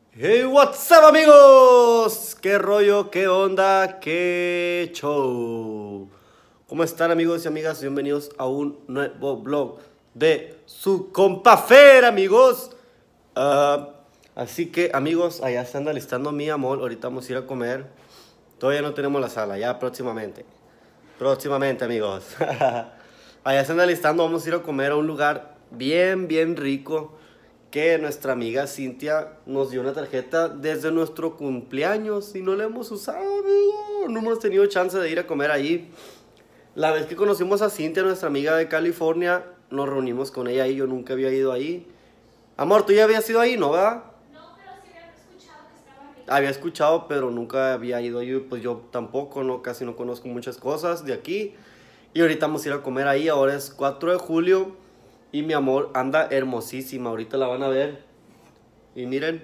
Hey, what's up, amigos? ¿Qué rollo? ¿Qué onda? ¿Qué show? ¿Cómo están, amigos y amigas? Bienvenidos a un nuevo vlog de su compa Fer, amigos. Así que, amigos, allá se anda listando mi amor. Ahorita vamos a ir a comer. Todavía no tenemos la sala, ya próximamente. Próximamente, amigos. Allá se anda listando, vamos a ir a comer a un lugar bien rico. Que nuestra amiga Cintia nos dio una tarjeta desde nuestro cumpleaños y no la hemos usado, amigo. No hemos tenido chance de ir a comer ahí. La vez que conocimos a Cintia, nuestra amiga de California, nos reunimos con ella ahí. Yo nunca había ido ahí. Amor, ¿tú ya habías ido ahí, no, verdad? No, pero sí había escuchado que estaba rico. Había escuchado, pero nunca había ido ahí. Pues yo tampoco, no, casi no conozco muchas cosas de aquí. Y ahorita vamos a ir a comer ahí. Ahora es 4 de julio. Y mi amor anda hermosísima. Ahorita la van a ver. Y miren.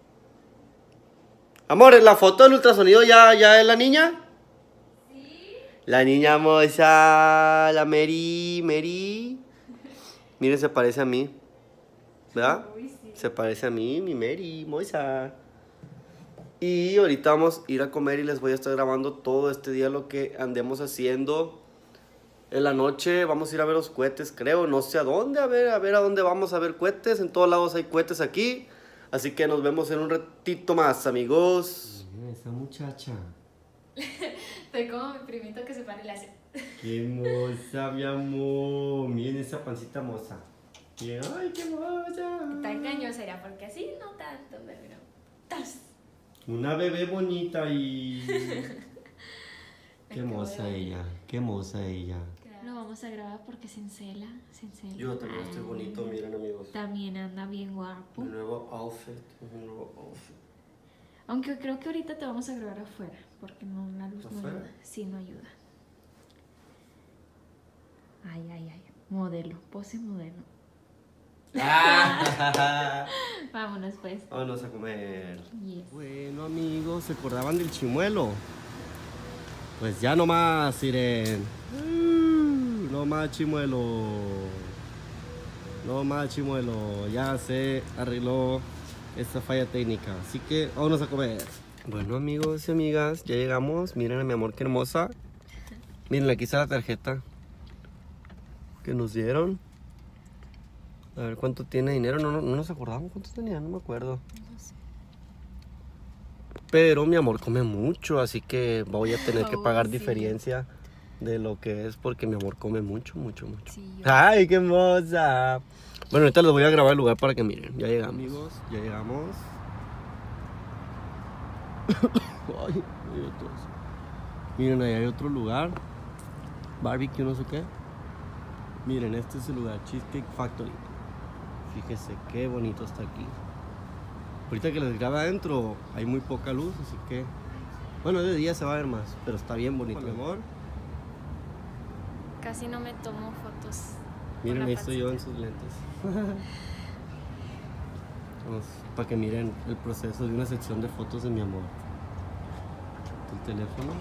Amor, ¿la foto del ultrasonido ya es la niña? Sí. La niña moza. La Mary. Miren, se parece a mí. ¿Verdad? Uy, sí. Se parece a mí, mi Mary, moza. Y ahorita vamos a ir a comer y les voy a estar grabando todo este día lo que andemos haciendo. En la noche vamos a ir a ver los cohetes, creo, no sé a dónde, a ver a dónde vamos a ver cohetes. En todos lados hay cohetes aquí. Así que nos vemos en un ratito más, amigos. Mira esa muchacha. Estoy como mi primito que se para y le hace. Qué moza, mi amor. Miren esa pancita moza. Ay, qué moza. Está engañosa era porque así no tanto, pero ¡tas! Una bebé bonita y... Qué Ay, moza bueno. ella. Qué moza ella. Lo vamos a grabar porque se encela. Yo también estoy bonito, miren, amigos. También anda bien guapo. Un nuevo outfit, Aunque creo que ahorita te vamos a grabar afuera porque no, la luz no ¿Afuera? ayuda. Sí, no ayuda. Ay. Modelo, pose modelo. Vámonos pues. Vámonos a comer. Yes. Bueno, amigos, ¿se acordaban del chimuelo? Pues ya no más, Siren. No más chimuelo. No más chimuelo. Ya se arregló esta falla técnica. Así que vámonos a comer. Bueno, amigos y amigas, ya llegamos. Miren a mi amor, qué hermosa. Miren, aquí está la tarjeta que nos dieron. A ver cuánto tiene dinero. No nos acordamos cuánto tenía, no me acuerdo. No sé. Pero mi amor come mucho, así que voy a tener que pagar Sí. diferencia de lo que es porque mi amor come mucho. Sí, yo. ¡Ay, qué hermosa! Bueno, ahorita les voy a grabar el lugar para que miren. Ya llegamos. Amigos, ya llegamos. Ay, hay otros. Miren, ahí hay otro lugar. Barbecue, no sé qué. Miren, este es el lugar, Cheesecake Factory. Fíjese qué bonito está aquí. Ahorita que les grabe adentro hay muy poca luz, así que... Bueno, de día se va a ver más, pero está bien bonito. Mi amor, Casi no me tomo fotos. miren, con ahí la estoy yo en pancita. sus lentes. Vamos, para que miren el proceso de una sección de fotos de mi amor. El teléfono.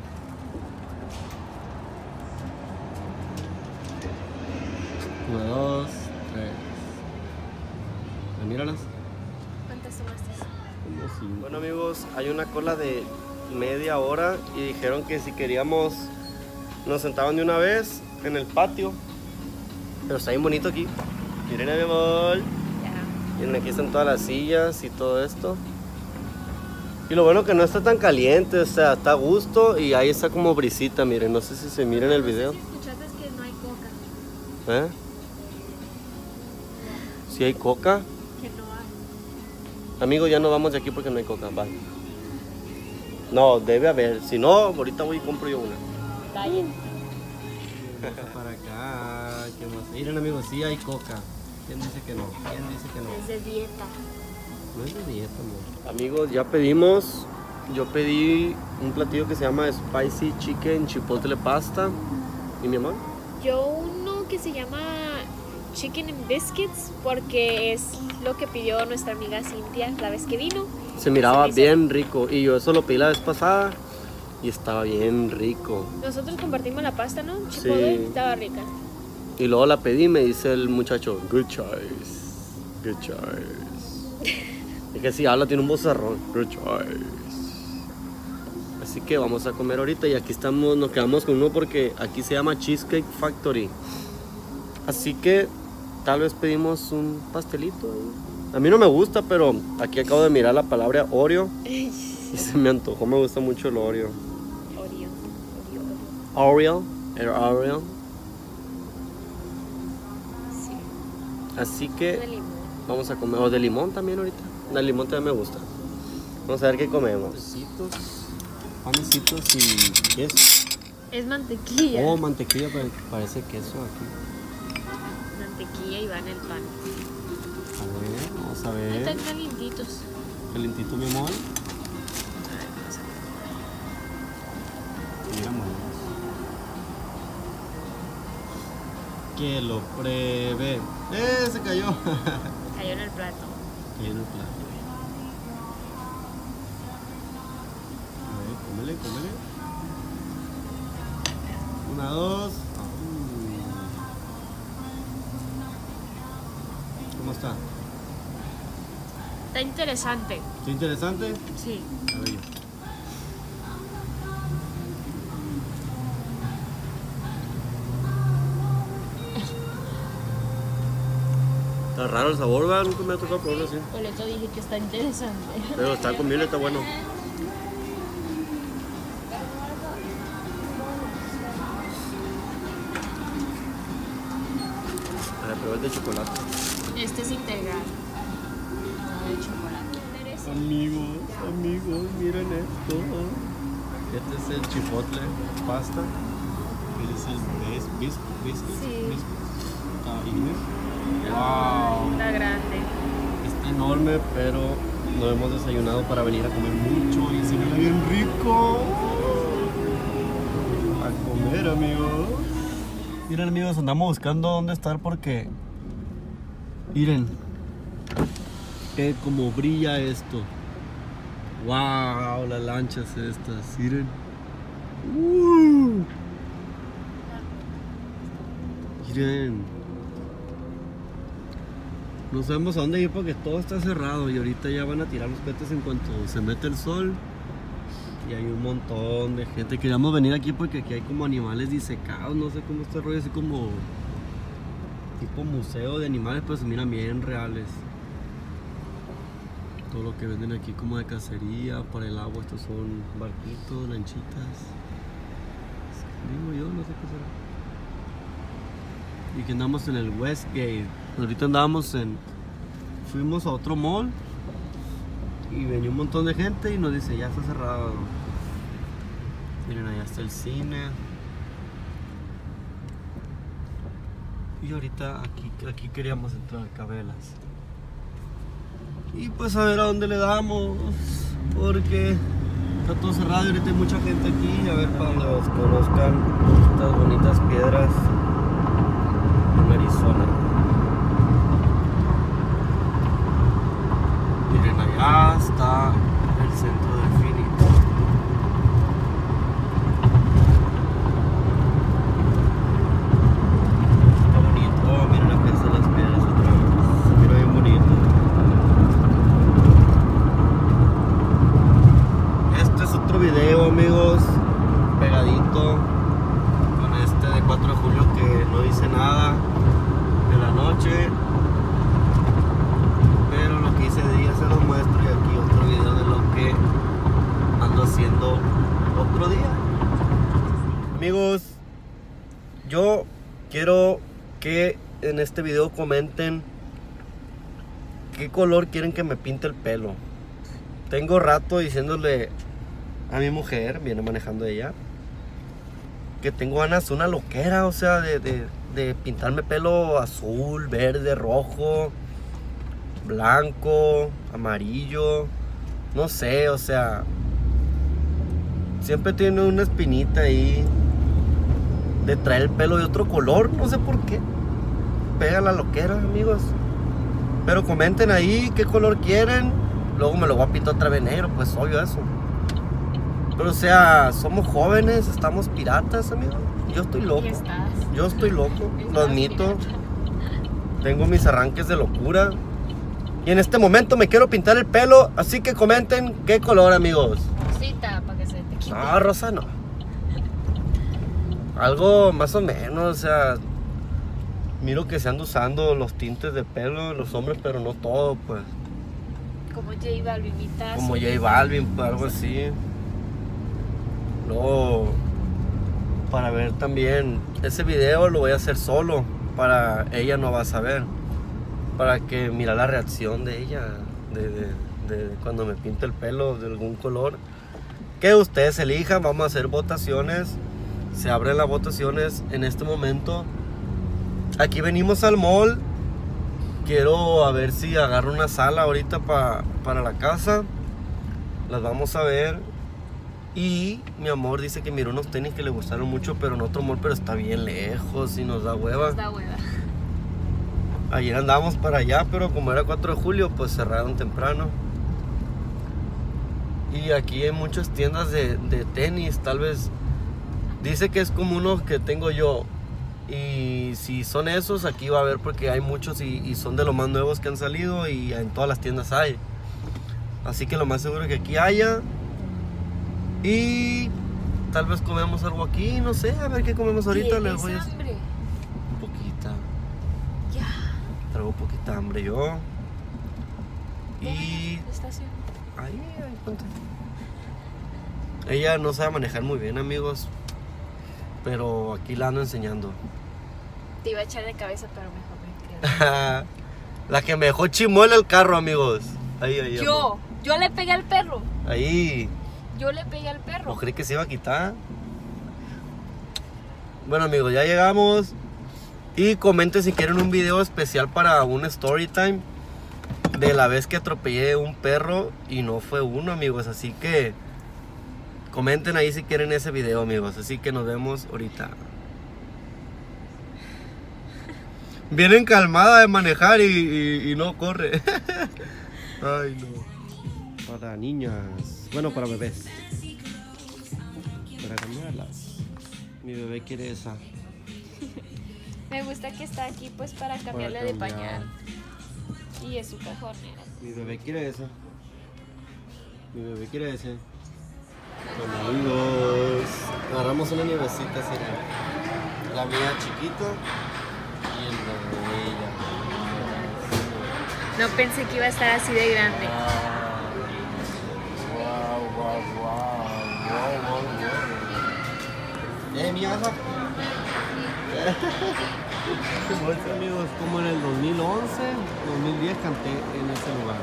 Uno, dos, tres. Míralas. ¿Cuántas tomaste? Bueno, amigos, hay una cola de media hora y dijeron que si queríamos nos sentaban de una vez en el patio. Pero está bien bonito aquí. Miren a mi amor. Ya. Miren, aquí están todas las sillas y todo esto. Y lo bueno que no está tan caliente, o sea, está a gusto y ahí está como brisita, miren. No sé si se mira en el video. Si escuchaste que no hay coca. ¿Eh? ¿Sí hay coca? Que no hay. Amigos, ya no vamos de aquí porque no hay coca. Bye. No, debe haber. Si no, ahorita voy y compro yo una. Calle. Para acá. Qué moza. Miren, amigos, sí hay coca. ¿Quién dice que no? ¿Quién dice que no? Es de dieta. No es de dieta, amor. Amigos, ya pedimos. Yo pedí un platillo que se llama Spicy Chicken Chipotle Pasta. ¿Y mi amor? Yo uno que se llama Chicken and Biscuits porque es lo que pidió nuestra amiga Cintia la vez que vino. Se miraba Se me hizo- bien rico. Y yo eso lo pedí la vez pasada. Y estaba bien rico. Nosotros compartimos la pasta, ¿no? Chipotle, Sí. estaba rica. Y luego la pedí y me dice el muchacho, good choice. Good choice. Es que si habla tiene un bozarrón. Así que vamos a comer ahorita y aquí estamos, nos quedamos con uno porque aquí se llama Cheesecake Factory. Así que tal vez pedimos un pastelito ahí. A mí no me gusta, pero aquí acabo de mirar la palabra Oreo y se me antojó, me gusta mucho el Oreo. Oreo, el Oreo. Sí. Así De que limón. vamos a comer, o de limón también ahorita. De limón también me gusta. Vamos a ver qué comemos. Panecitos y queso. Es mantequilla. Oh, mantequilla, parece queso aquí. Mantequilla y va en el pan. A ver, vamos a ver. Están calientitos. Calentito, mi amor. Mira, amor. Que lo pruebe. Se cayó. Cayó en el plato. Cayó en el plato. A ver, cómele, cómele. 1, 2. ¿Cómo está? Está interesante. ¿Está interesante? Sí. A ver yo. Está raro el sabor, ¿verdad? Nunca me ha tocado probarlo así. Por eso dije que está interesante. Pero está comible, está bueno. A ver, pero es de chocolate. Este es integral. No de chocolate. Amigos, miren esto. Este es el chipotle pasta. Este es el biscuit. Sí. Wow. Está grande. Está enorme, pero no hemos desayunado para venir a comer mucho y se ve bien rico. A comer, amigos. Miren, amigos, andamos buscando dónde estar porque miren como brilla esto. Wow, las lanchas estas, miren. Miren. No sabemos a dónde ir porque todo está cerrado y ahorita ya van a tirar los cohetes en cuanto se mete el sol. Y hay un montón de gente. Queríamos venir aquí porque aquí hay como animales disecados, no sé cómo está el rollo, así como tipo museo de animales, pero se miran bien reales. Todo lo que venden aquí como de cacería, para el agua, estos son barquitos, lanchitas. Digo yo, no sé qué será. Y que andamos en el Westgate. Ahorita fuimos a otro mall y venía un montón de gente y nos dice ya está cerrado. Miren, allá está el cine. Y ahorita aquí queríamos entrar, Cabelas. Y pues a ver a dónde le damos, porque está todo cerrado y ahorita hay mucha gente aquí. A ver para que los conozcan estas bonitas piedras en Arizona. Miren, allá está el centro de Phoenix. Está bonito. Oh, miren acá están las piedras otra vez. Se mira bien bonito. Este es otro video, amigos, pegadito con este de 4 de julio que no hice nada de la noche, pero lo que hice de día se los muestro y aquí otro video de lo que ando haciendo otro día. Amigos, yo quiero que en este video comenten qué color quieren que me pinte el pelo. Tengo rato diciéndole a mi mujer, viene manejando ella, que tengo ganas de una loquera, o sea, de pintarme pelo azul, verde, rojo, blanco, amarillo, no sé, o sea, siempre tiene una espinita ahí de traer el pelo de otro color, no sé por qué. Pega la loquera, amigos. Pero comenten ahí qué color quieren. Luego me lo voy a pintar otra vez negro, pues obvio eso. Pero o sea, somos jóvenes, estamos piratas, amigos. Yo estoy loco. Yo estoy loco, lo admito. Tengo mis arranques de locura. Y en este momento me quiero pintar el pelo, así que comenten qué color, amigos. Rosita, para que se te quite. No, rosa no. Algo más o menos, o sea, miro que se andan usando los tintes de pelo los hombres, pero no todo, pues. Como J Balvinita. Como J Balvin, pues, algo así. Luego, para ver también, ese video lo voy a hacer solo, para ella no va a saber. Para que mira la reacción de ella, de cuando me pinte el pelo de algún color. Que ustedes elijan, vamos a hacer votaciones. Se abren las votaciones en este momento. Aquí venimos al mall. Quiero a ver si agarro una sala ahorita para la casa. Las vamos a ver. Y mi amor dice que miró unos tenis que le gustaron mucho, pero en otro mall, pero está bien lejos y nos da hueva. Nos da hueva. Ayer andábamos para allá, pero como era 4 de julio, pues cerraron temprano. Y aquí hay muchas tiendas de tenis, tal vez. Dice que es como unos que tengo yo. Y si son esos, aquí va a haber porque hay muchos y son de los más nuevos que han salido y en todas las tiendas hay. Así que lo más seguro es que aquí haya. Y tal vez comemos algo aquí, no sé, a ver qué comemos ahorita. Les voy a... hambre? Poquita. Ya. Traigo poquita hambre yo. Y... Estación. ahí, ponte. Ella no sabe manejar muy bien, amigos. Pero aquí la ando enseñando. Te iba a echar de cabeza, pero mejor me creo. La que me dejó chimuela el carro, amigos. Ahí, amor. Yo le pegué al perro. Ahí. Yo le pegué al perro. ¿O creí que se iba a quitar? Bueno, amigos, ya llegamos. Y comenten si quieren un video especial para un story time de la vez que atropellé un perro. Y no fue uno, amigos. Así que comenten ahí si quieren ese video, amigos. Así que nos vemos ahorita. Vienen calmada de manejar y no corre. Ay, no. Para niñas. Bueno, para bebés. Para cambiarlas. Mi bebé quiere esa. Me gusta que está aquí pues para cambiarle de pañal. Y es su cajonera. Mi bebé quiere esa. Mi bebé quiere ese. Bueno, amigos, agarramos una nievecita así. La mía chiquita y el de ella. No pensé que iba a estar así de grande. Mi hija. Amigos, como en el 2011, 2010 canté en ese lugar.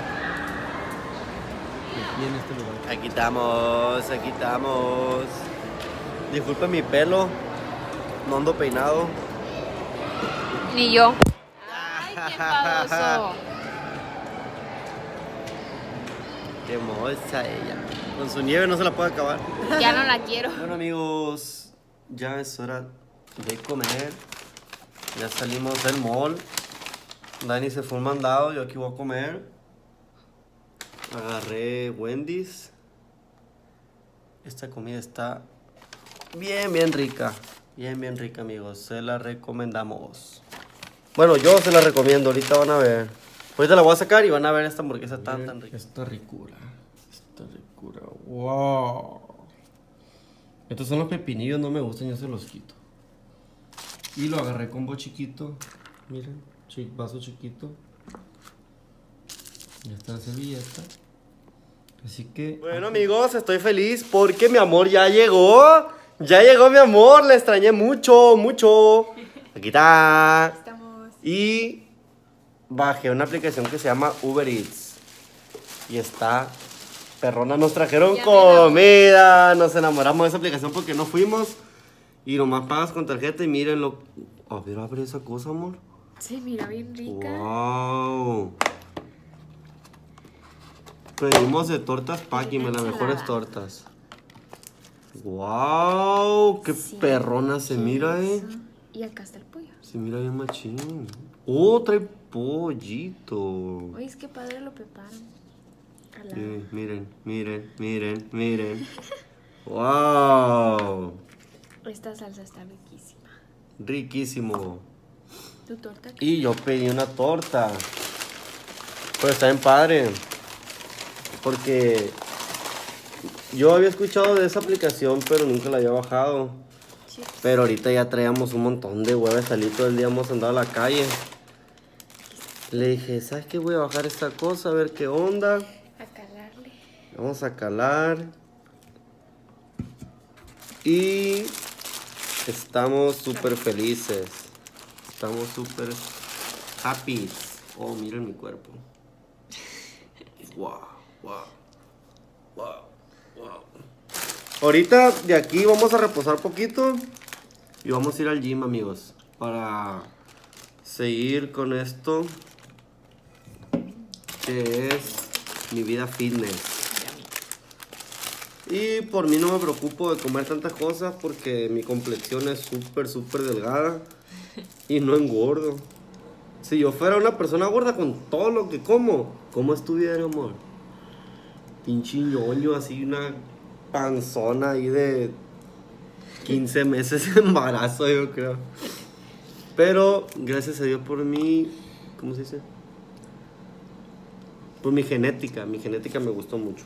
Aquí en este lugar. Aquí estamos, aquí estamos. Disculpen mi pelo, no ando peinado. Ni yo. Ay, qué enfadoso. Qué moza ella. Con su nieve no se la puede acabar. Ya no la quiero. Bueno, amigos, ya es hora de comer. Ya salimos del mall. Dani se fue un mandado, yo aquí voy a comer. Agarré Wendy's. Esta comida está bien rica. Bien rica, amigos. Se la recomendamos. Bueno, yo se la recomiendo. Ahorita van a ver. Ahorita la voy a sacar y van a ver esta hamburguesa tan rica. Esta ricura. Esta ricura. Wow. Estos son los pepinillos, no me gustan, yo se los quito. Y lo agarré con chiquito. Miren, vaso chiquito. Ya está la servilleta. Así que... Bueno, amigos, estoy feliz porque mi amor ya llegó. Ya llegó mi amor, la extrañé mucho. Aquí está. Estamos. Y bajé una aplicación que se llama Uber Eats. Y está perrona. Nos trajeron Ya comida. Nos enamoramos de esa aplicación porque no fuimos. Y nomás pagas con tarjeta y mírenlo. A ver, abre esa cosa, amor. Sí, mira, bien rica. Wow. Pedimos de tortas Paqui, las mejores ensalada. tortas. Wow, qué Sí, perrona se mira, Y acá está el pollo. Se mira bien machín. Oh, trae pollito. Oye, es que padre lo preparan. Al lado. Sí, miren. Wow. Esta salsa está riquísima. Riquísimo. ¿Tu torta? Y yo pedí una torta. Pues está bien padre. Porque yo había escuchado de esa aplicación, pero nunca la había bajado. Sí. Pero ahorita ya traíamos un montón de huevos, salir todo el día, hemos andado a la calle. Le dije, ¿sabes qué? Voy a bajar esta cosa, a ver qué onda. A calarle. Vamos a calar. Y estamos súper felices. Estamos súper happy. Oh, miren mi cuerpo. Wow, wow, wow, wow. Ahorita de aquí vamos a reposar poquito y vamos a ir al gym, amigos, para seguir con esto que es mi vida fitness. Y por mí no me preocupo de comer tantas cosas porque mi complexión es súper delgada y no engordo. Si yo fuera una persona gorda con todo lo que como, ¿cómo estuviera, amor? Pinche ñoño, así una panzona ahí de 15 meses de embarazo, yo creo. Pero gracias a Dios por mi, ¿cómo se dice? Por mi genética me gustó mucho.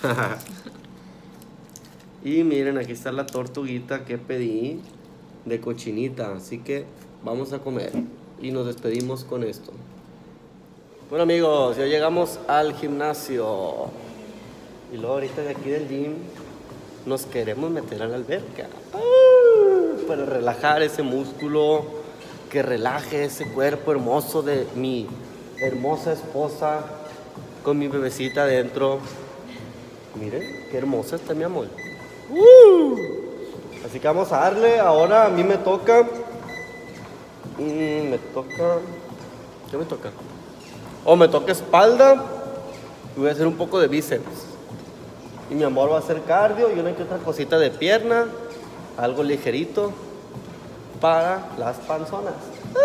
Y miren, aquí está la tortuguita que pedí de cochinita, así que vamos a comer y nos despedimos con esto. Bueno, amigos, ya llegamos al gimnasio y luego ahorita de aquí del gym nos queremos meter a la alberca para relajar ese músculo, que relaje ese cuerpo hermoso de mi hermosa esposa con mi bebecita adentro. Miren, qué hermosa está mi amor. Así que vamos a darle. Ahora a mí me toca. ¿Qué me toca? Me toca espalda. Y voy a hacer un poco de bíceps. Y mi amor va a hacer cardio y una que otra cosita de pierna. Algo ligerito para las panzonas.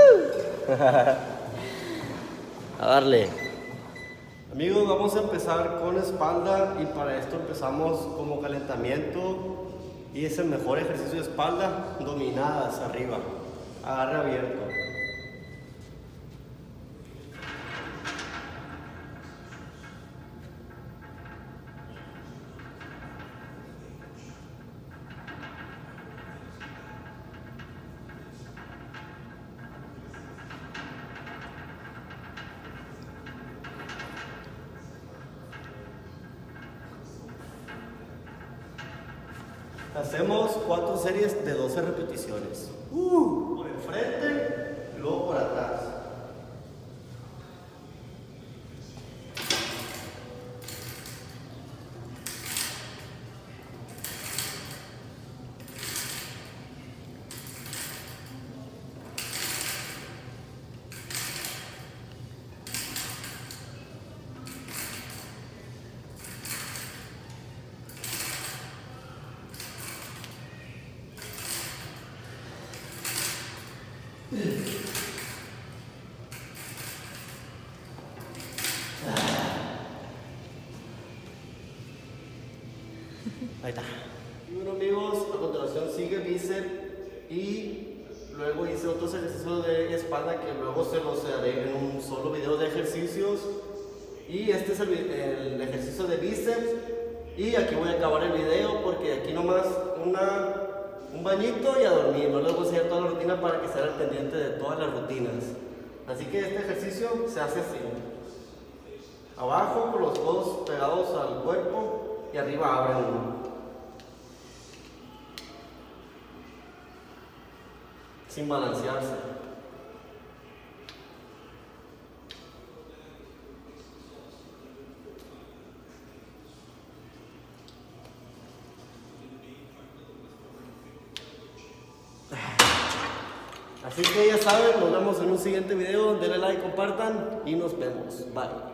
A darle. Amigos, vamos a empezar con espalda y para esto empezamos como calentamiento y es el mejor ejercicio de espalda, dominadas arriba, agarre abierto. Hacemos 4 series de 12 repeticiones. Por el frente y luego por atrás. Ahí está. Y bueno, amigos, a continuación sigue bíceps y luego hice otros ejercicios de espalda que luego se los haré en un solo video de ejercicios. Y este es el ejercicio de bíceps. Y aquí voy a acabar el video porque aquí nomás un bañito y a dormir. No les voy a enseñar toda la rutina para que estén al pendiente de todas las rutinas. Así que este ejercicio se hace así. Abajo con los codos pegados al cuerpo y arriba abren uno. Sin balancearse. Así que ya saben, nos vemos en un siguiente video. Denle like, compartan y nos vemos. Bye.